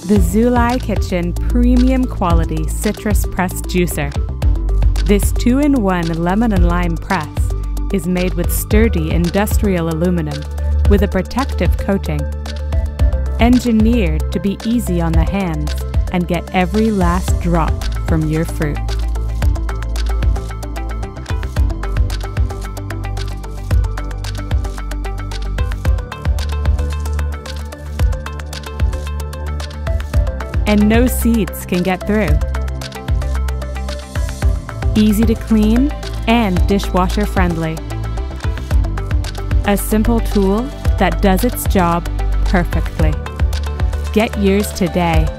the Zulay Kitchen premium quality citrus press juicer. This 2-in-1 lemon and lime press is made with sturdy industrial aluminum with a protective coating. Engineered to be easy on the hands and get every last drop from your fruit. And no seeds can get through. Easy to clean and dishwasher friendly. A simple tool that does its job perfectly. Get yours today.